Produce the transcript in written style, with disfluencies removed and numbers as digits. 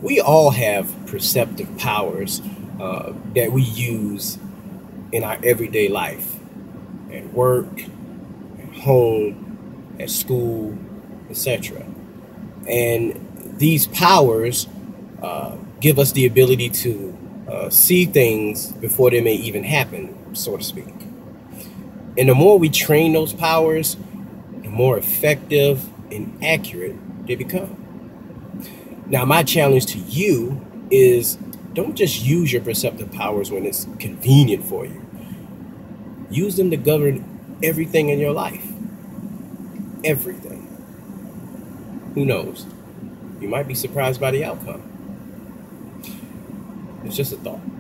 We all have perceptive powers that we use in our everyday life, at work, at home, at school, etc. And these powers give us the ability to see things before they may even happen, so to speak. And the more we train those powers, the more effective and accurate they become. Now, my challenge to you is don't just use your perceptive powers when it's convenient for you. Use them to govern everything in your life. Everything. Who knows? You might be surprised by the outcome. It's just a thought.